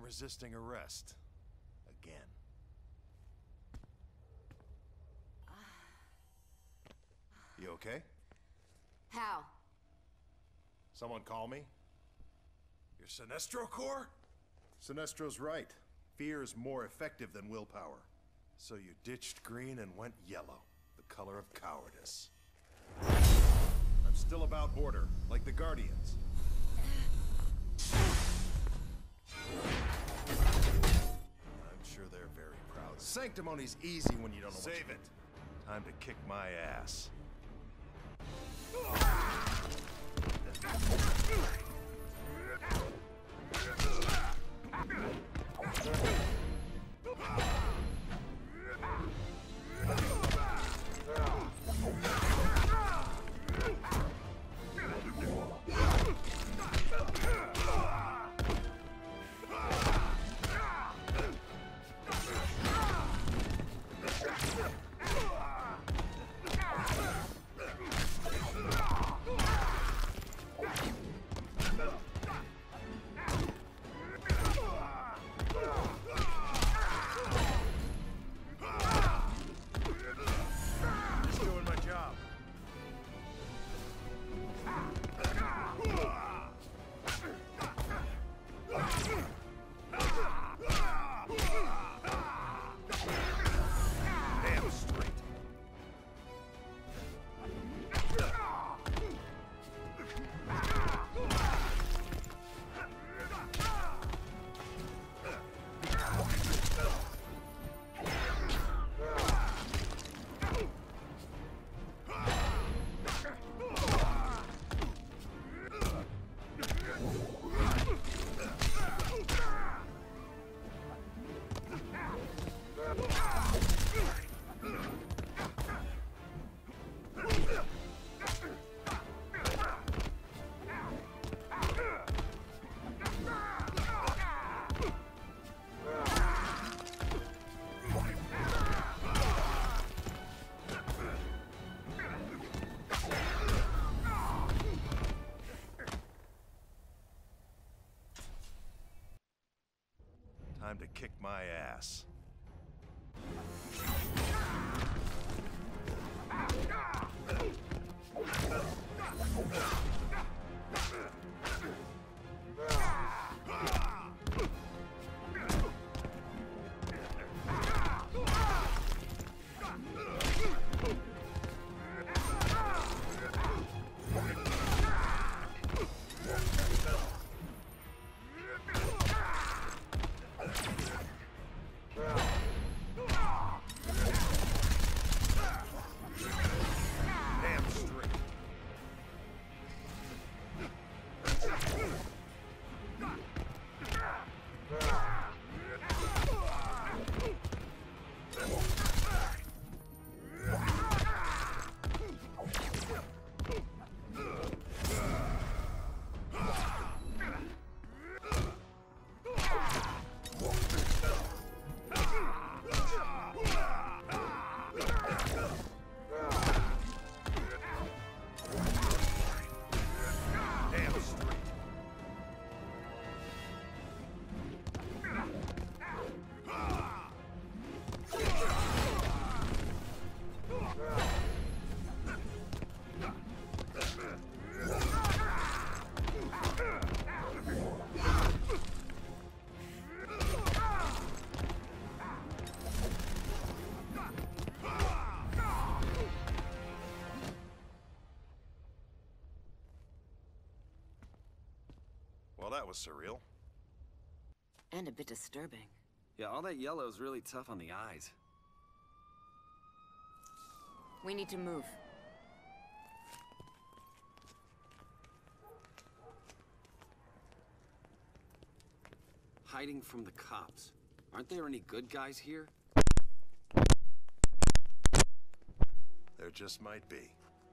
resisting arrest. Again. You okay? How? Someone call me? Your Sinestro Corps? Sinestro's right. Fear is more effective than willpower. So you ditched green and went yellow, the color of cowardice. I'm still about order, like the Guardians. I'm sure they're very proud. Sanctimony's easy when you don't know Save it. Time to kick my ass. Time to kick my ass. Well, that was surreal. And a bit disturbing. Yeah, all that yellow is really tough on the eyes. We need to move. Hiding from the cops. Aren't there any good guys here? There just might be.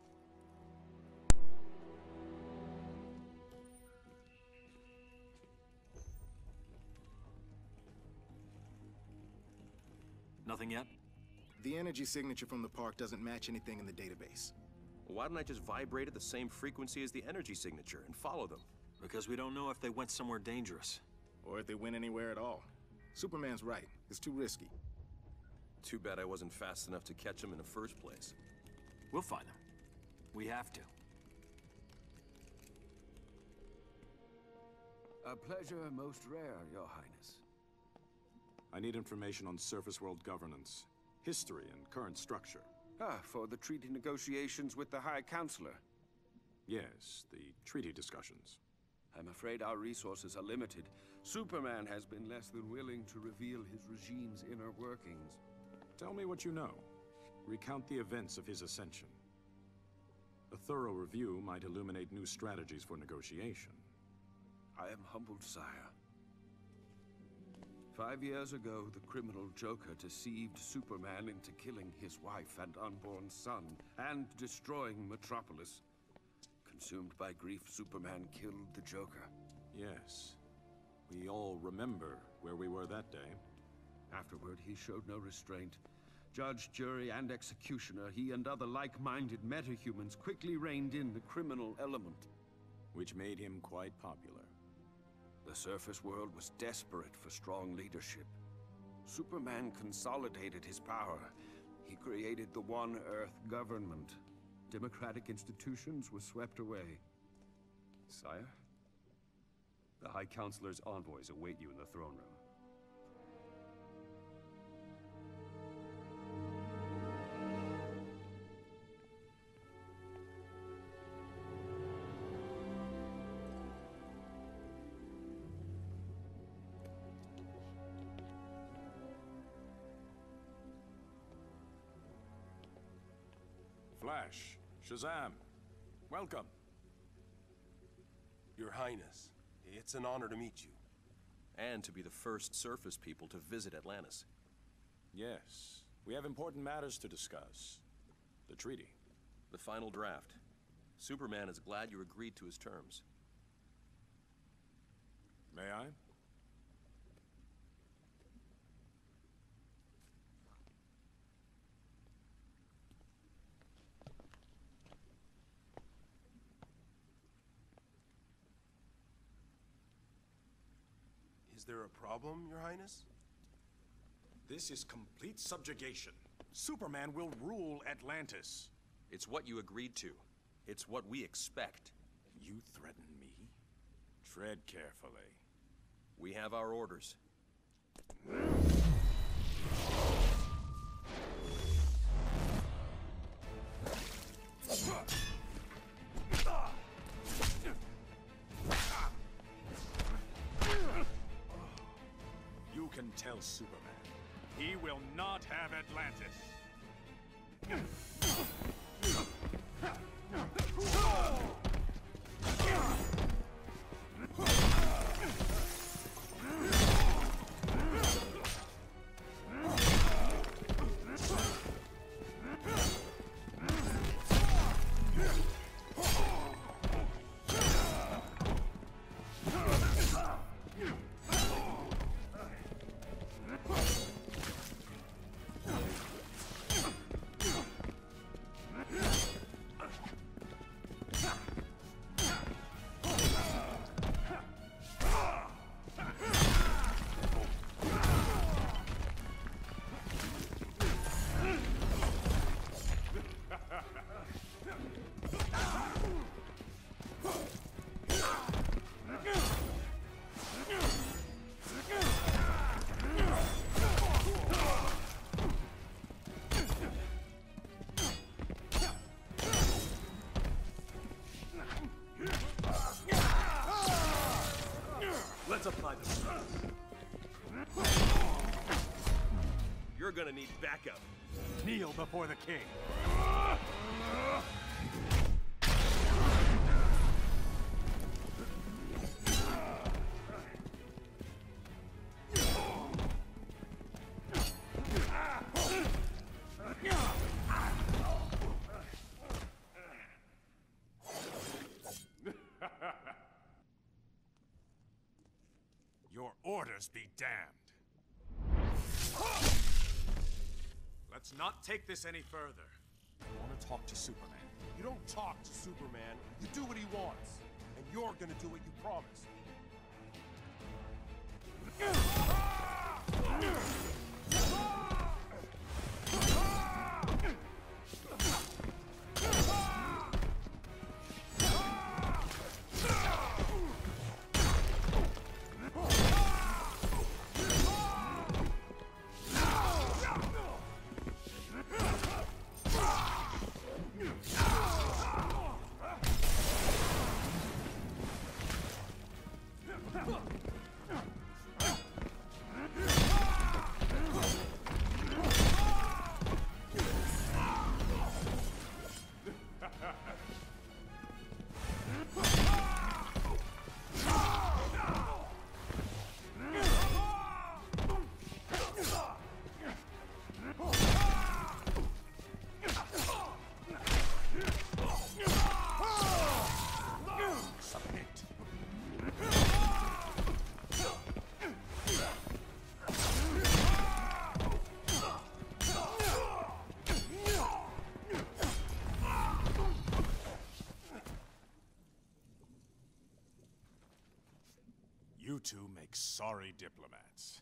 Nothing yet? The energy signature from the park doesn't match anything in the database. Why don't I just vibrate at the same frequency as the energy signature and follow them? Because we don't know if they went somewhere dangerous. Or if they went anywhere at all. Superman's right. It's too risky. Too bad I wasn't fast enough to catch him in the first place. We'll find them. We have to. A pleasure most rare, Your Highness. I need information on surface world governance, history, and current structure. For the treaty negotiations with the High Counselor. Yes, the treaty discussions. I'm afraid our resources are limited. Superman has been less than willing to reveal his regime's inner workings. Tell me what you know. Recount the events of his ascension. A thorough review might illuminate new strategies for negotiation. I am humbled, sire. 5 years ago, the criminal Joker deceived Superman into killing his wife and unborn son, and destroying Metropolis. Consumed by grief, Superman killed the Joker. Yes. We all remember where we were that day. Afterward, he showed no restraint. Judge, jury, and executioner, he and other like-minded metahumans quickly reined in the criminal element. Which made him quite popular. The surface world was desperate for strong leadership. Superman consolidated his power. He created the One Earth government. Democratic institutions were swept away. Sire? The High Counselor's envoys await you in the throne room. Flash, Shazam, welcome. Your Highness, it's an honor to meet you. And to be the first surface people to visit Atlantis. Yes, we have important matters to discuss. The treaty. The final draft. Superman is glad you agreed to his terms. May I? Is there a problem, Your Highness? This is complete subjugation. Superman will rule Atlantis. It's what you agreed to. It's what we expect. You threaten me? Tread carefully. We have our orders. You can tell Superman. He will not have Atlantis. Let's apply the stress. You're gonna need backup. Kneel before the king. Your orders be damned. Let's not take this any further. I want to talk to Superman. You don't talk to Superman. You do what he wants. And you're gonna do what you promised. You two make sorry diplomats.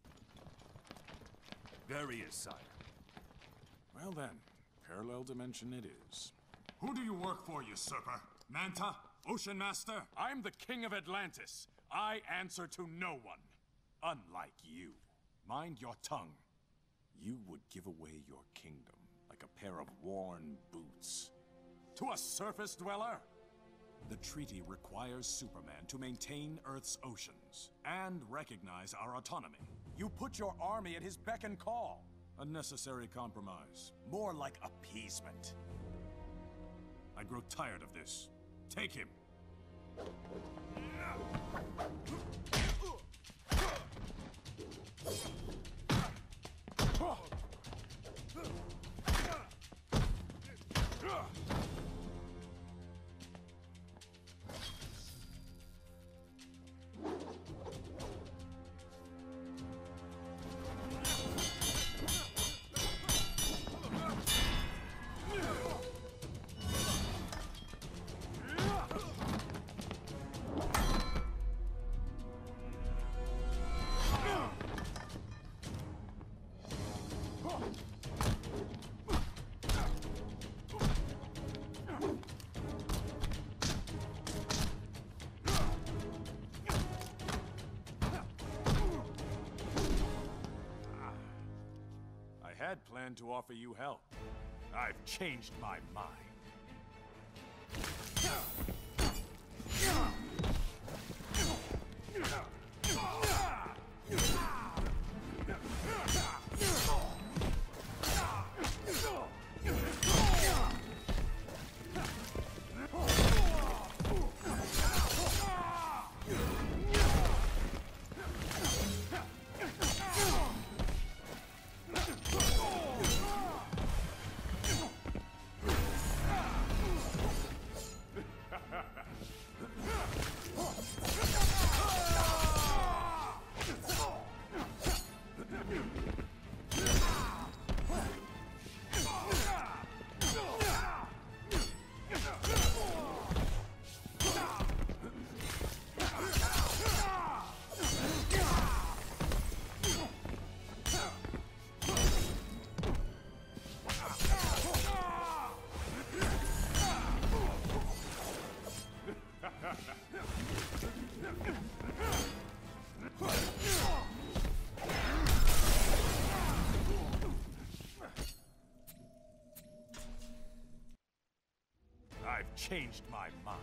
Very is, sire. Well then, parallel dimension it is. Who do you work for, usurper? Manta? Ocean Master? I'm the King of Atlantis. I answer to no one. Unlike you. Mind your tongue. You would give away your kingdom like a pair of worn boots. To a surface dweller? The treaty requires Superman to maintain Earth's oceans and recognize our autonomy. You put your army at his beck and call. A necessary compromise. More like appeasement. I grow tired of this. Take him. I had planned to offer you help. I've changed my mind. I've changed my mind.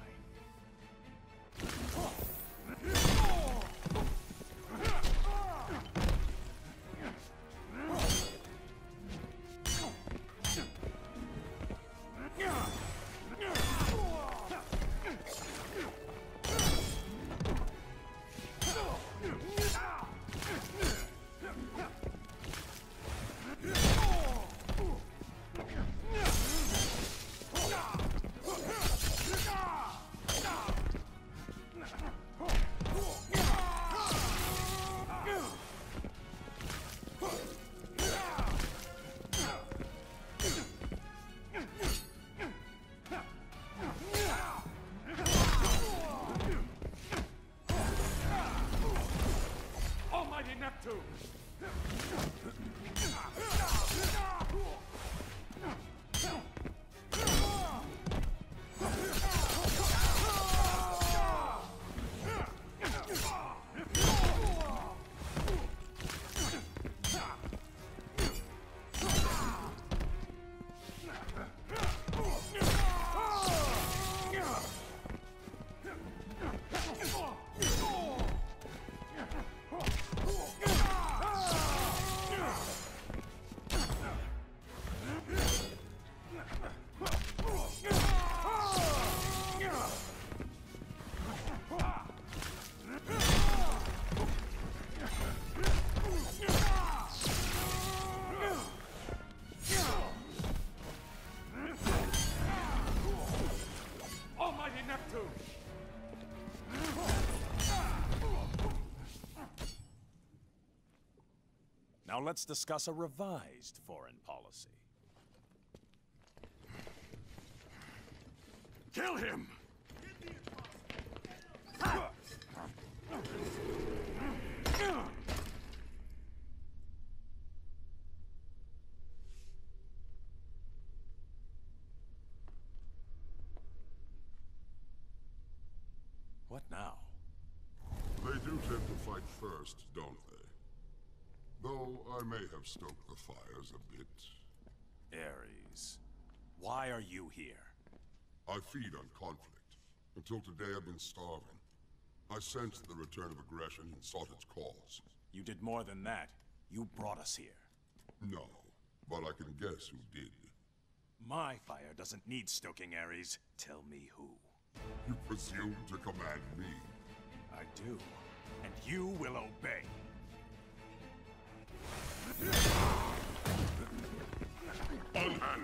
Now let's discuss a revised foreign policy. Kill him! What now? They do tend to fight first, don't they? Though I may have stoked the fires a bit. Ares, why are you here? I feed on conflict. Until today I've been starving. I sensed the return of aggression and sought its cause. You did more than that. You brought us here. No, but I can guess who did. My fire doesn't need stoking, Ares. Tell me who. You presume to command me? I do, and you will obey. Unhand!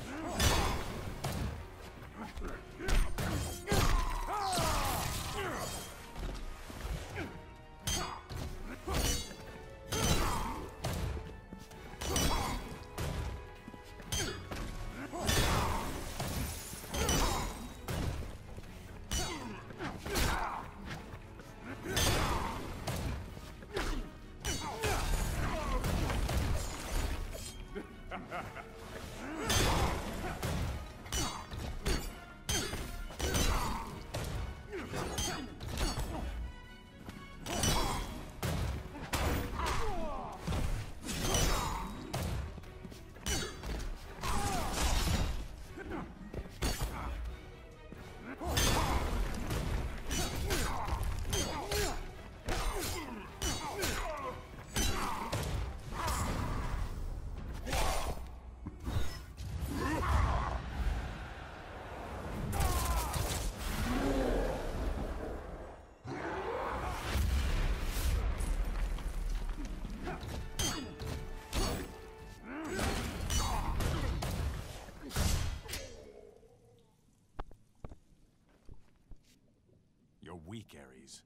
You're weak, Ares.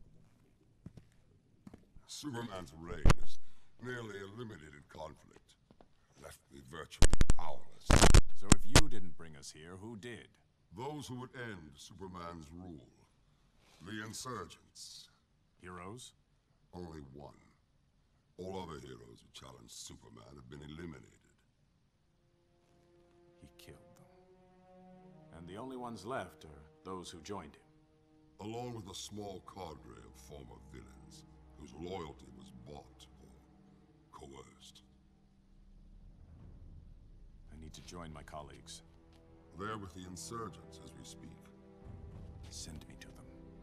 Superman's reign is nearly eliminated conflict. Left me virtually powerless. So if you didn't bring us here, who did? Those who would end Superman's rule. The insurgents. Heroes? Only one. All other heroes who challenged Superman have been eliminated. He killed them. And the only ones left are those who joined him. Along with a small cadre of former villains, whose loyalty was bought or coerced. I need to join my colleagues. They're with the insurgents as we speak. Send me to them.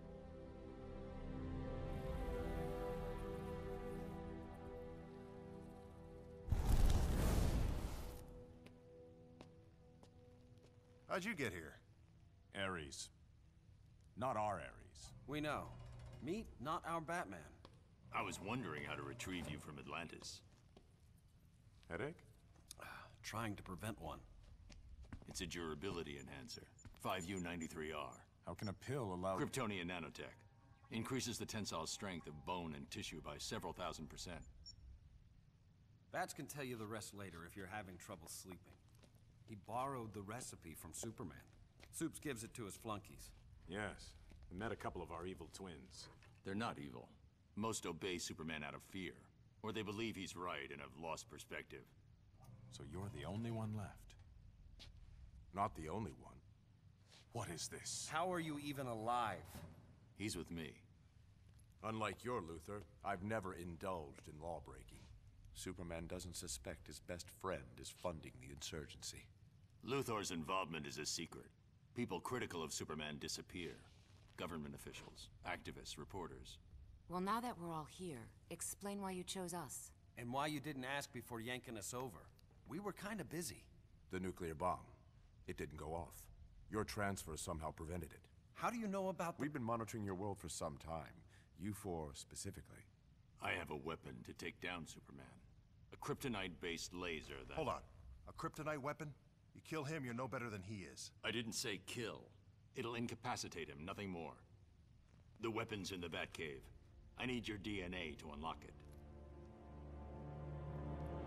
How'd you get here? Ares. Not our Ares. We know. Meet not our Batman. I was wondering how to retrieve you from Atlantis. Headache? Trying to prevent one. It's a durability enhancer. 5U93R. How can a pill allow... Kryptonian nanotech. Increases the tensile strength of bone and tissue by several thousand%. Bats can tell you the rest later if you're having trouble sleeping. He borrowed the recipe from Superman. Supes gives it to his flunkies. Yes. We met a couple of our evil twins. They're not evil. Most obey Superman out of fear. Or they believe he's right and have lost perspective. So you're the only one left? Not the only one. What is this? How are you even alive? He's with me. Unlike your Luthor, I've never indulged in lawbreaking. Superman doesn't suspect his best friend is funding the insurgency. Luthor's involvement is a secret. People critical of Superman disappear. Government officials, activists, reporters. Well, now that we're all here, explain why you chose us. And why you didn't ask before yanking us over. We were kinda busy. The nuclear bomb. It didn't go off. Your transfer somehow prevented it. How do you know about the... We've been monitoring your world for some time. You four specifically. I have a weapon to take down Superman. A kryptonite-based laser that... Hold on. A kryptonite weapon? You kill him, you're no better than he is. I didn't say kill. It'll incapacitate him, nothing more. The weapon's in the Batcave. I need your DNA to unlock it.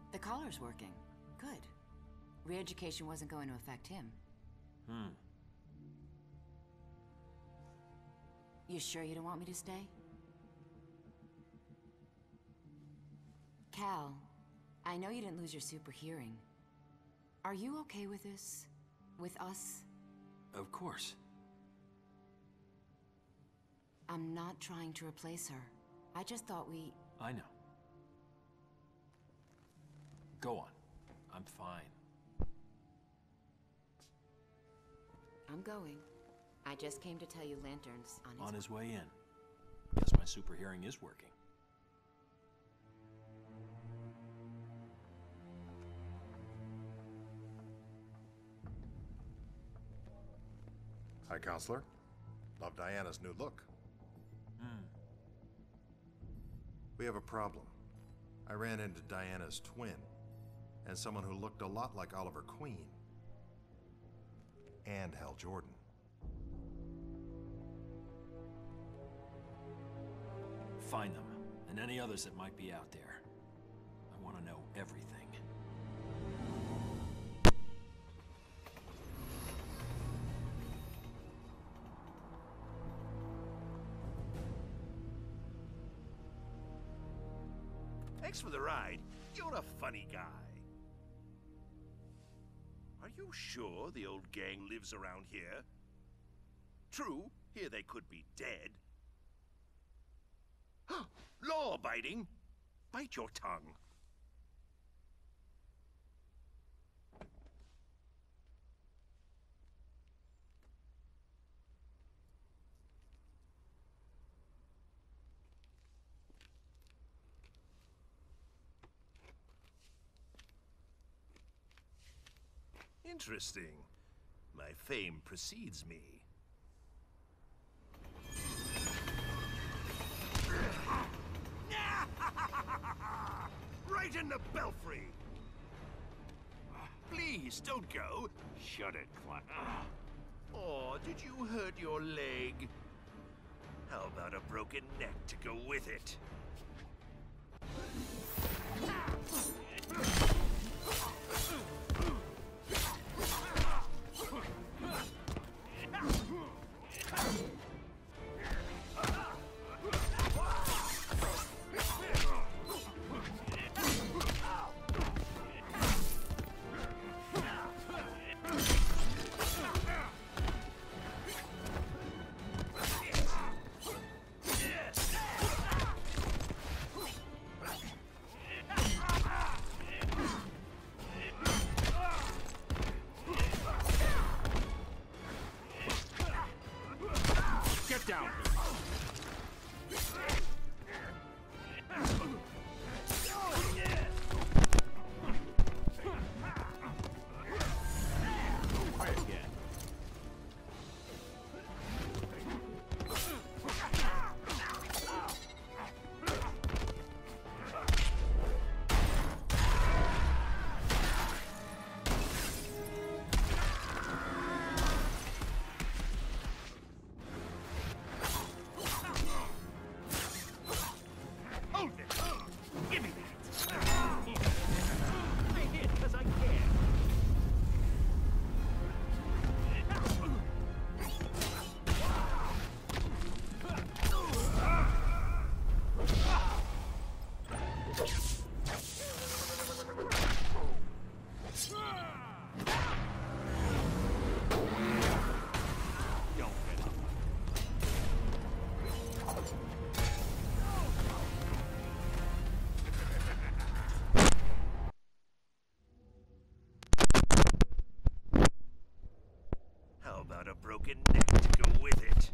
The collar's working. Good. Re-education wasn't going to affect him. You sure you don't want me to stay? Cal, I know you didn't lose your super hearing. Are you okay with this? With us? Of course. I'm not trying to replace her. I just thought we... I know. Go on. I'm fine. I'm going. I just came to tell you Lantern's On his way in. Guess my super hearing is working. Hi, Counselor. Love Diana's new look. We have a problem. I ran into Diana's twin, and someone who looked a lot like Oliver Queen. And Hal Jordan. Find them, and any others that might be out there. I want to know everything. Thanks for the ride. You're a funny guy. Are you sure the old gang lives around here? True, here they could be dead. Law-abiding? Bite your tongue. Interesting. My fame precedes me. Right in the belfry! Please, don't go. Shut it, Clark. Oh, did you hurt your leg? How about a broken neck to go with it? Down. A broken neck to go with it.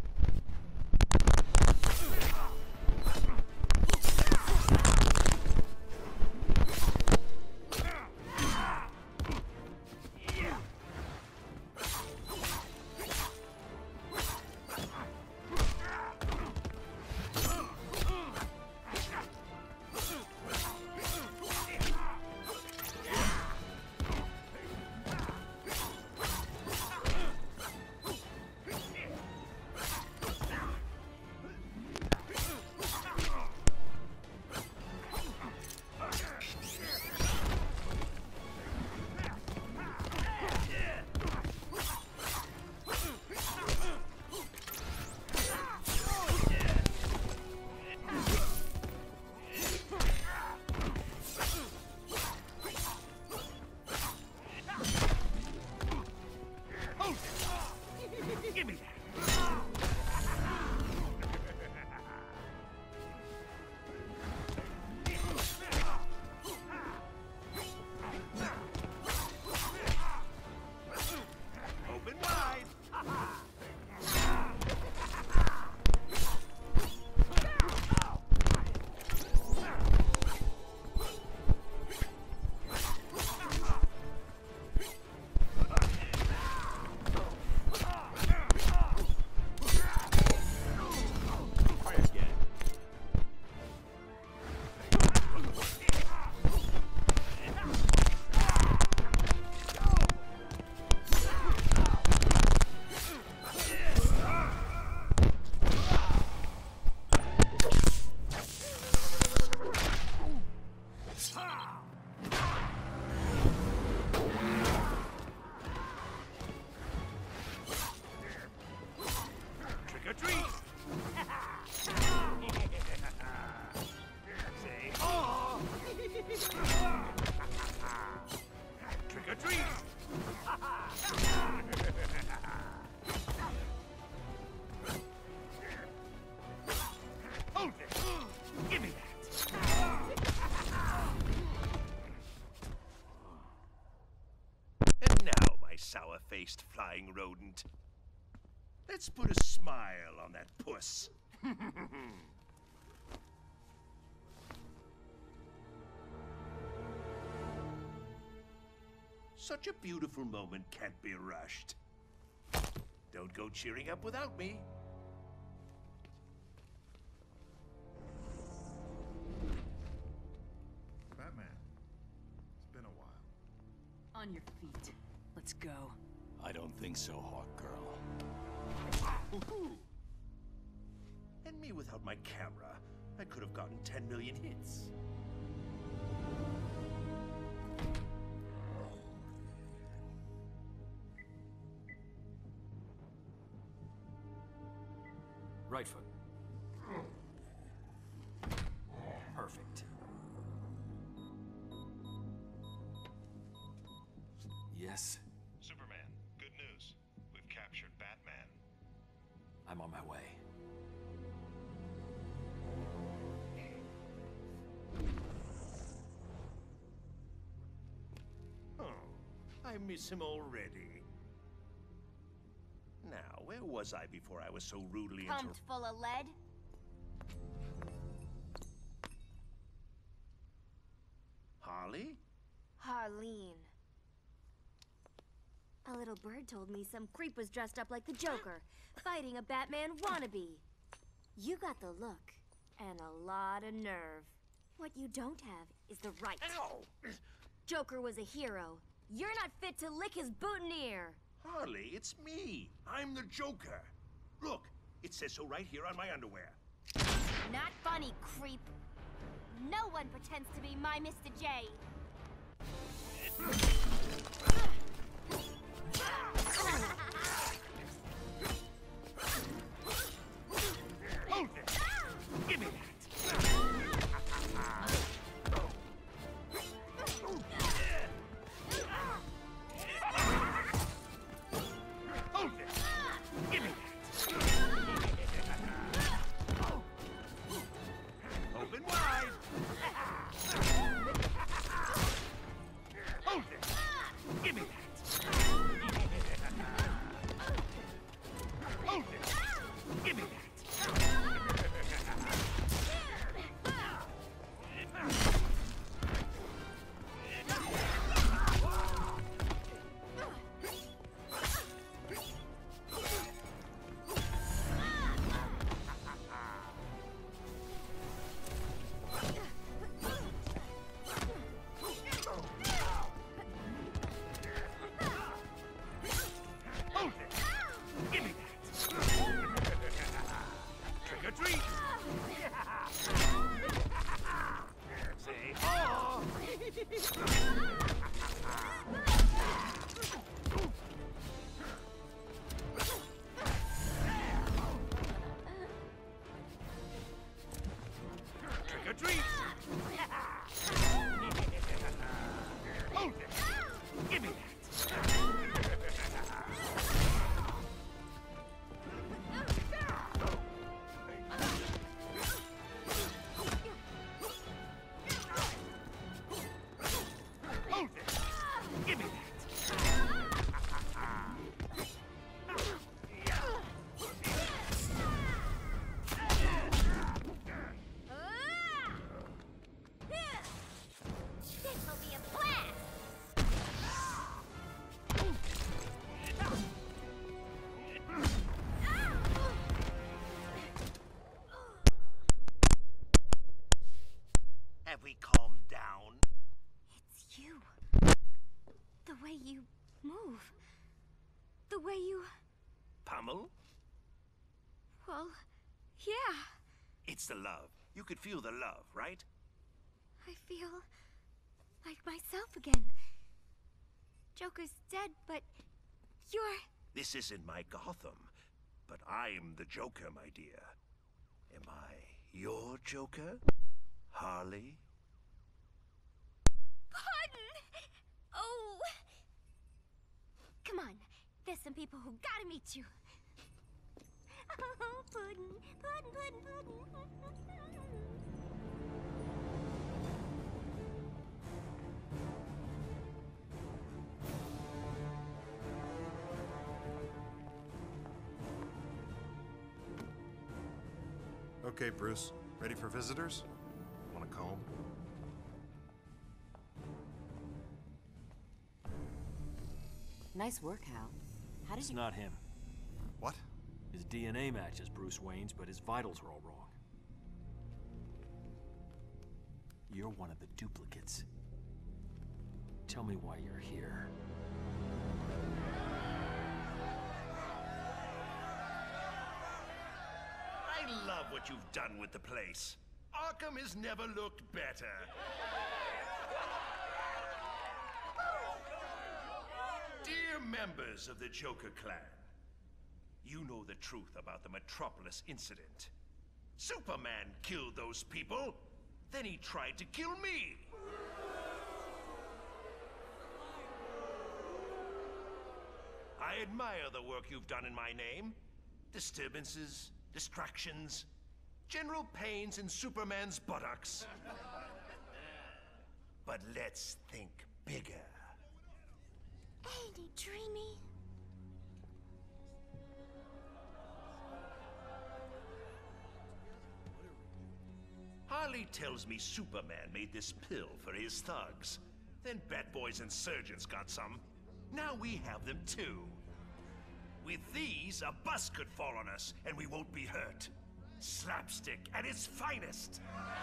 sour-faced flying rodent. Let's put a smile on that puss. Such a beautiful moment can't be rushed. Don't go cheering up without me. Batman, it's been a while. On your feet. Let's go. I don't think so, Hawk Girl. And me without my camera, I could have gotten 10 million hits. Right foot. Perfect. Yes? Superman, good news. We've captured Batman. I'm on my way. Oh, I miss him already. Now, where was I before I was so rudely Pumped full of lead? Harley? Harleen. A little bird told me some creep was dressed up like the Joker, fighting a Batman wannabe. You got the look, and a lot of nerve. What you don't have is the right. Ow! Joker was a hero. You're not fit to lick his boutonniere. Harley, it's me. I'm the Joker. Look, it says so right here on my underwear. Not funny, creep. No one pretends to be my Mr. J. Hold it! Give me that! Hold it! Give me that! Open wide! Hold it! Give me that! Hold it! Give me that! Hold it! Give me that! Trick or treat! Say oh! Trick or treat! Hold it! Give me that! Hold it! Give me that! This'll be a blast! Have we calmed down? It's you. The way you move. The way you... Pummel? Well, yeah. It's the love. You could feel the love, right? I feel like myself again. Joker's dead, but you're... This isn't my Gotham, but I'm the Joker, my dear. Am I your Joker, Harley? Pardon! Oh! Come on, there's some people who gotta meet you. Oh, Puddin', Puddin', Puddin', Puddin'. Okay, Bruce. Ready for visitors? Want a comb? Nice work, Hal. How did It's you... not him. What? His DNA matches Bruce Wayne's, but his vitals are all wrong. You're one of the duplicates. Tell me why you're here. I love what you've done with the place. Arkham has never looked better. Dear members of the Joker clan, you know the truth about the Metropolis incident. Superman killed those people, then he tried to kill me. I admire the work you've done in my name. Disturbances, distractions, general pains in Superman's buttocks. But let's think bigger. Ain't he dreamy? Harley tells me Superman made this pill for his thugs. Then Batboys and Surgeons got some. Now we have them too. With these, a bus could fall on us, and we won't be hurt. Slapstick at its finest.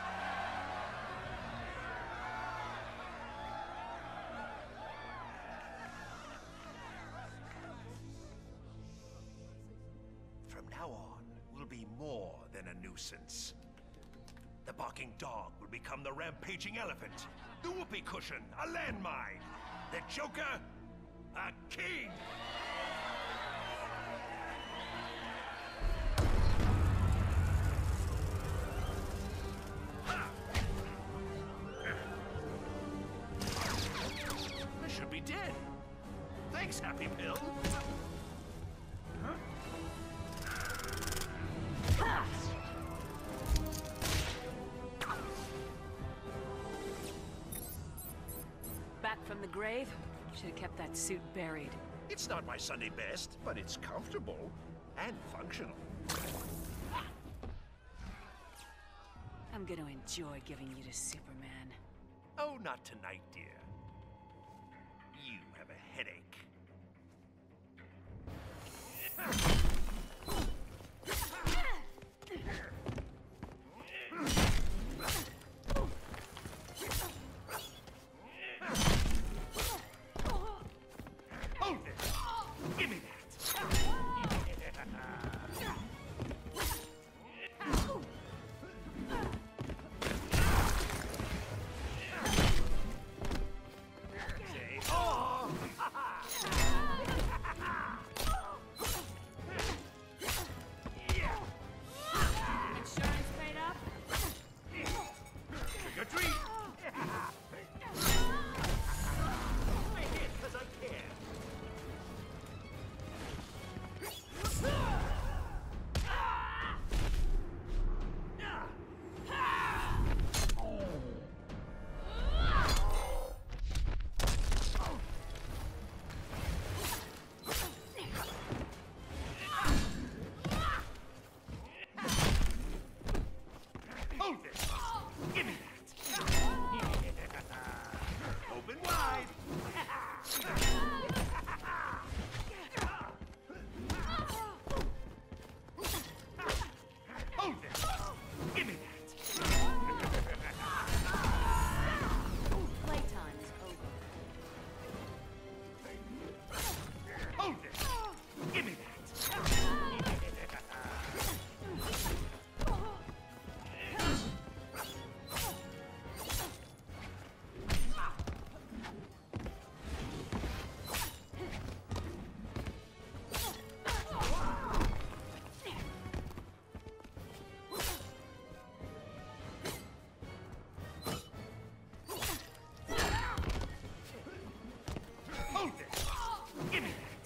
From now on, we'll be more than a nuisance. The barking dog will become the rampaging elephant. The whoopee cushion, a landmine. The Joker, a king. I should be dead. Thanks, Happy Pill. Back from the grave? Should have kept that suit buried. It's not my Sunday best, but it's comfortable and functional. I'm gonna enjoy giving you to Superman. Oh, not tonight, dear. You have a headache. Hold it! Give me that! Say, oh! Insurance paid up? Trick or treat! I hit 'cause I can. Hold it! Give me that! Open wide! Hold it! Give me that! Playtime is over. Hold it! Give me that! Hold it! Give me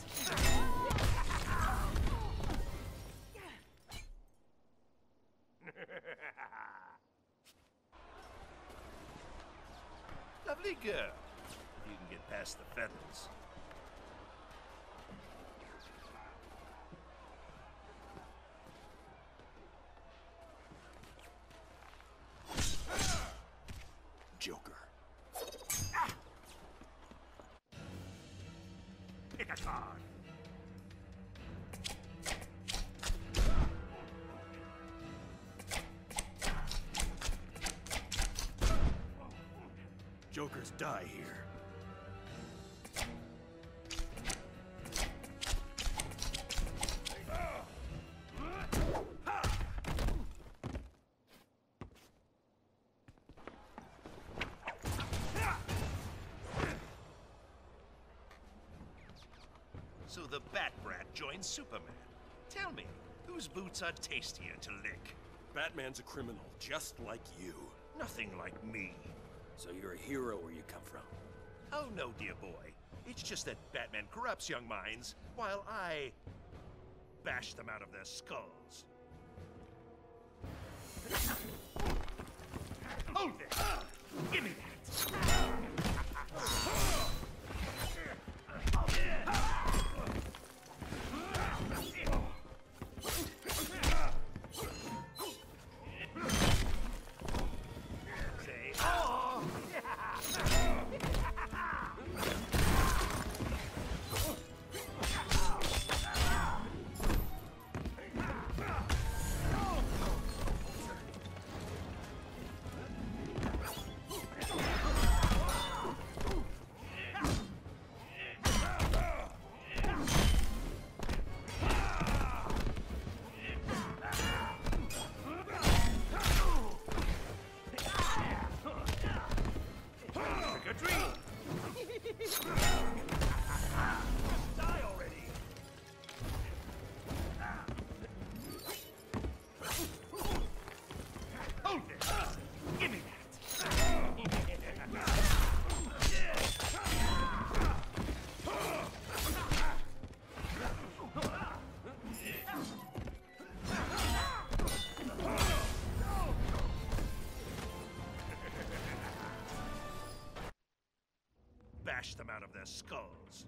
that! Lovely girl. You can get past the feathers. Pick a card. Jokers die here. So the Bat Brat joined Superman. Tell me, whose boots are tastier to lick? Batman's a criminal, just like you. Nothing like me. So you're a hero where you come from? Oh no, dear boy. It's just that Batman corrupts young minds, while I bash them out of their skulls. Hold it! Give me that! Bash them out of their skulls.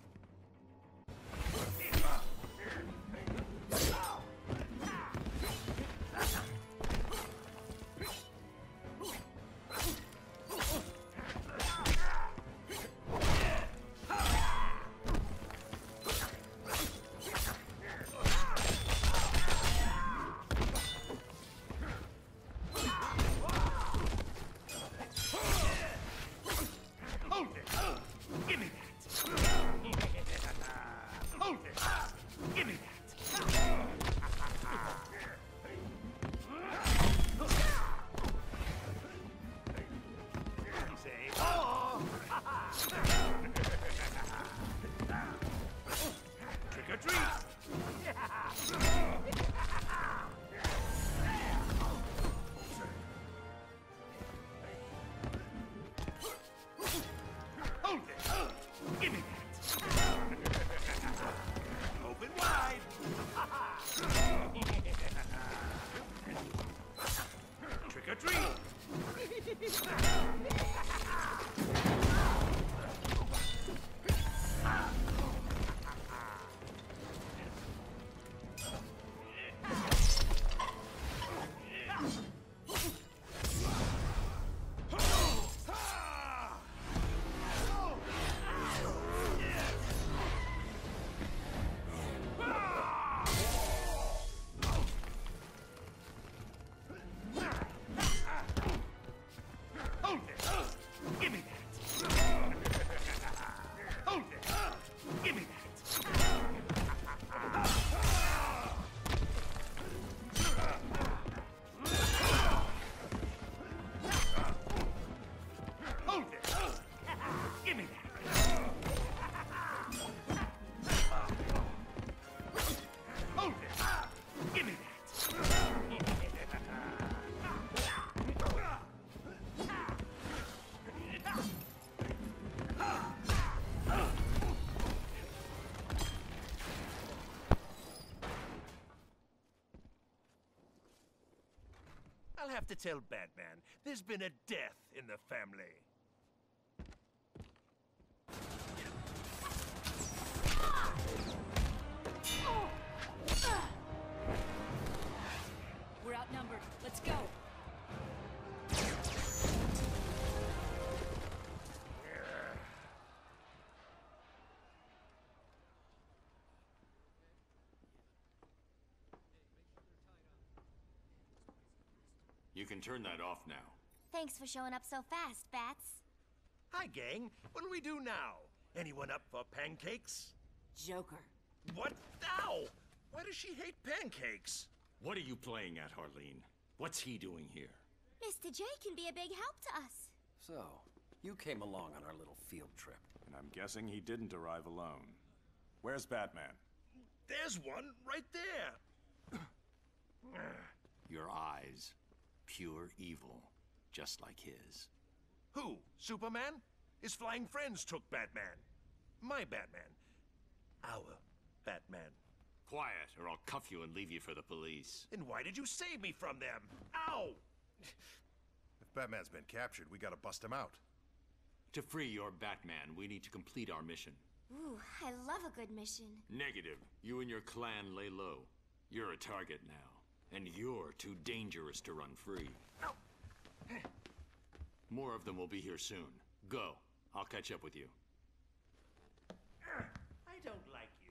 I'll have to tell Batman there's been a death in the family. We're outnumbered. Let's go. You can turn that off now. Thanks for showing up so fast, Bats. Hi, gang. What'll we do now? Anyone up for pancakes? Joker. What? Ow! Why does she hate pancakes? What are you playing at, Harleen? What's he doing here? Mr. J can be a big help to us. So, you came along on our little field trip. And I'm guessing he didn't arrive alone. Where's Batman? There's one right there. Your eyes. Pure evil. Just like his. Who? Superman? His flying friends took Batman. My Batman. Our Batman. Quiet, or I'll cuff you and leave you for the police. Then why did you save me from them? Ow! If Batman's been captured, we gotta bust him out. To free your Batman, we need to complete our mission. Ooh, I love a good mission. Negative. You and your clan lay low. You're a target now. And you're too dangerous to run free. Ow. More of them will be here soon. Go. I'll catch up with you. I don't like you.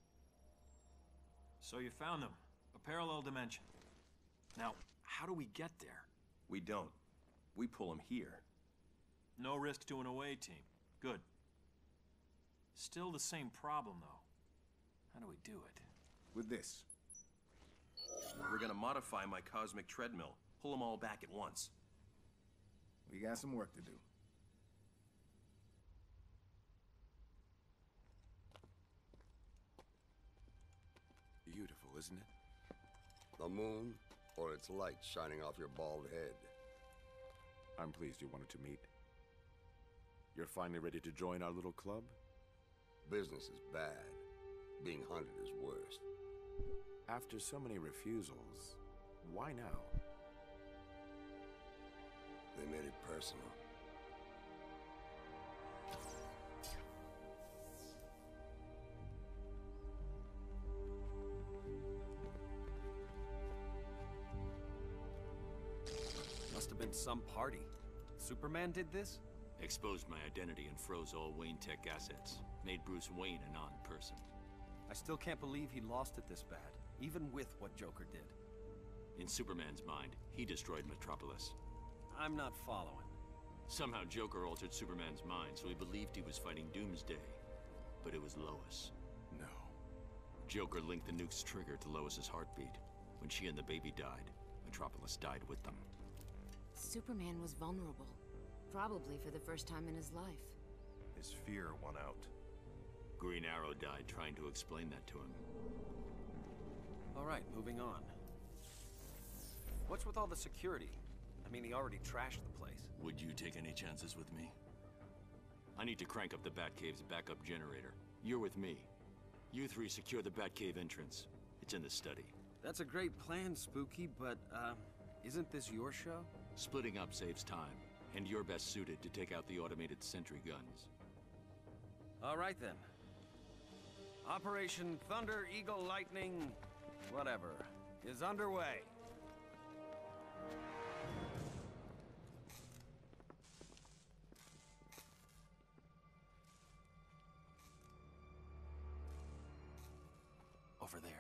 So you found them. A parallel dimension. Now, how do we get there? We don't. We pull him here. No risk to an away team. Good. Still the same problem, though. How do we do it? With this. We're gonna modify my cosmic treadmill. Pull them all back at once. We got some work to do. Beautiful, isn't it? The moon, or its light shining off your bald head. I'm pleased you wanted to meet. You're finally ready to join our little club? Business is bad. Being hunted is worse. After so many refusals, why now? They made it personal. Must have been some party. Superman did this? Exposed my identity and froze all Wayne Tech assets. Made Bruce Wayne a non-person. I still can't believe he lost it this bad, even with what Joker did. In Superman's mind, he destroyed Metropolis. I'm not following. Somehow Joker altered Superman's mind, so he believed he was fighting Doomsday. But it was Lois. No. Joker linked the nuke's trigger to Lois's heartbeat. When she and the baby died, Metropolis died with them. Superman was vulnerable. Probably for the first time in his life. His fear won out. Green Arrow died trying to explain that to him. All right, moving on. What's with all the security? I mean, he already trashed the place. Would you take any chances with me? I need to crank up the Batcave's backup generator. You're with me. You three secure the Batcave entrance. It's in the study. That's a great plan, Spooky, but, isn't this your show? Splitting up saves time, and you're best suited to take out the automated sentry guns. All right, then. Operation Thunder Eagle Lightning, whatever, is underway. Over there.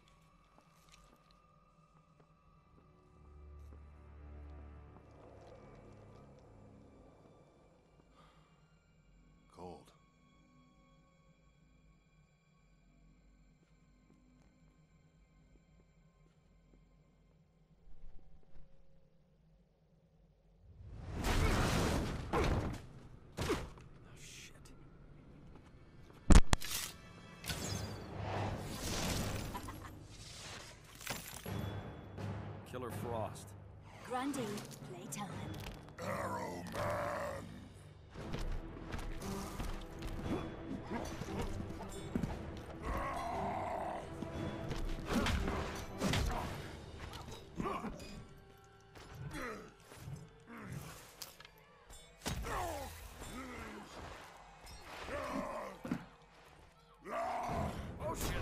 Cold. Killer Frost. Grundy, playtime. Arrow Man. Oh, shit.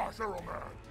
Arrow Man!